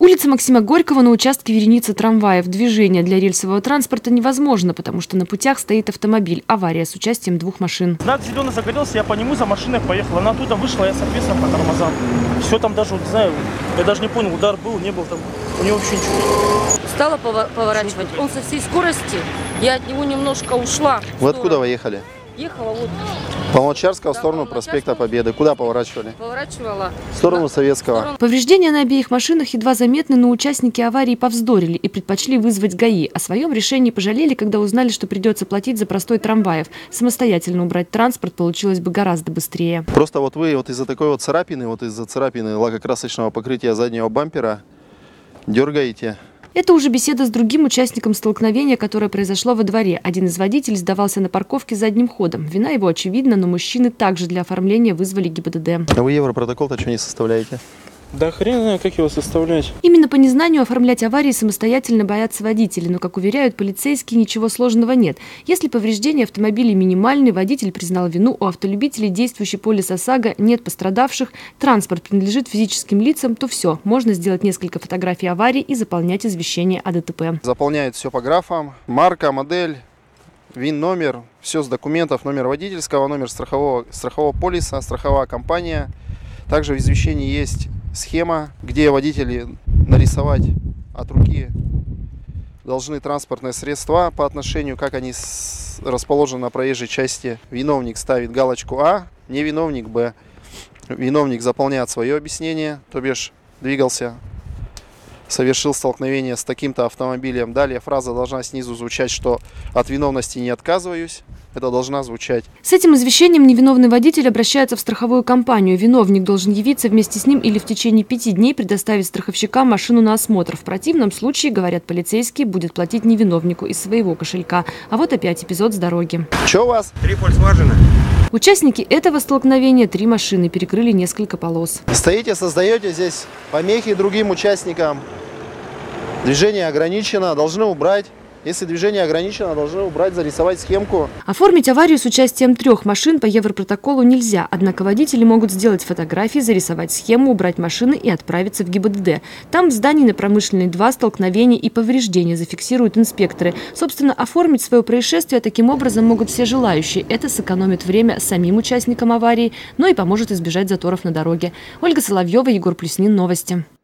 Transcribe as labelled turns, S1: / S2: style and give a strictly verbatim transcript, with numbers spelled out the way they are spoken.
S1: Улица Максима Горького на участке вереницы трамваев. Движение для рельсового транспорта невозможно, потому что на путях стоит автомобиль. Авария с участием двух машин.
S2: Знак зеленый загорелся, я по нему за машиной поехал. Она оттуда вышла, я, соответственно, по тормозам. Все там даже, вот, не знаю, я даже не понял, удар был, не был там. У него вообще ничего нет.
S3: Стала поворачивать. Он со всей скорости, я от него немножко ушла.
S4: Вы откуда вы ехали?
S3: Ехала вот.
S4: По Молчарского,
S3: Да,
S4: в сторону
S3: по
S4: проспекта Победы. Куда поворачивали?
S3: Поворачивала.
S4: В сторону
S3: На...
S4: Советского.
S3: В сторону...
S1: Повреждения на обеих машинах едва заметны, но участники аварии повздорили и предпочли вызвать ГАИ. О своем решении пожалели, когда узнали, что придется платить за простой трамваев. Самостоятельно убрать транспорт получилось бы гораздо быстрее.
S4: Просто вот вы вот из-за такой вот царапины, вот из-за царапины лакокрасочного покрытия заднего бампера дергаете.
S1: Это уже беседа с другим участником столкновения, которое произошло во дворе. Один из водителей сдавался на парковке задним ходом. Вина его очевидна, но мужчины также для оформления вызвали ГИБДД.
S4: А вы европротокол-то что не составляете?
S2: Да хрен знаю, как его составлять.
S1: Именно по незнанию оформлять аварии самостоятельно боятся водители. Но, как уверяют полицейские, ничего сложного нет. Если повреждения автомобиля минимальны, водитель признал вину, у автолюбителей действующий полис ОСАГО, нет пострадавших, транспорт принадлежит физическим лицам, то все. Можно сделать несколько фотографий аварии и заполнять извещение о ДТП.
S4: Заполняет все по графам. Марка, модель, ВИН-номер, все с документов, номер водительского, номер страхового, страхового полиса, страховая компания. Также в извещении есть схема, где водители нарисовать от руки должны транспортные средства по отношению, как они расположены на проезжей части. Виновник ставит галочку А, не виновник Б. Виновник заполняет свое объяснение, то бишь двигался, совершил столкновение с таким-то автомобилем. Далее фраза должна снизу звучать, что от виновности не отказываюсь. Это должна звучать.
S1: С этим извещением невиновный водитель обращается в страховую компанию. Виновник должен явиться вместе с ним или в течение пяти дней предоставить страховщикам машину на осмотр. В противном случае, говорят полицейские, будет платить невиновнику из своего кошелька. А вот опять эпизод с дороги.
S4: Что у вас?
S5: Три Volkswagen.
S1: Участники этого столкновения три машины перекрыли несколько полос.
S4: Стоите, создаете здесь помехи другим участникам. Движение ограничено, должны убрать. Если движение ограничено, должны убрать, зарисовать схемку.
S1: Оформить аварию с участием трех машин по европротоколу нельзя. Однако водители могут сделать фотографии, зарисовать схему, убрать машины и отправиться в ГИБДД. Там в здании на Промышленной два столкновения и повреждения зафиксируют инспекторы. Собственно, оформить свое происшествие таким образом могут все желающие. Это сэкономит время самим участникам аварии, но и поможет избежать заторов на дороге. Ольга Соловьева, Егор Плюснин, новости.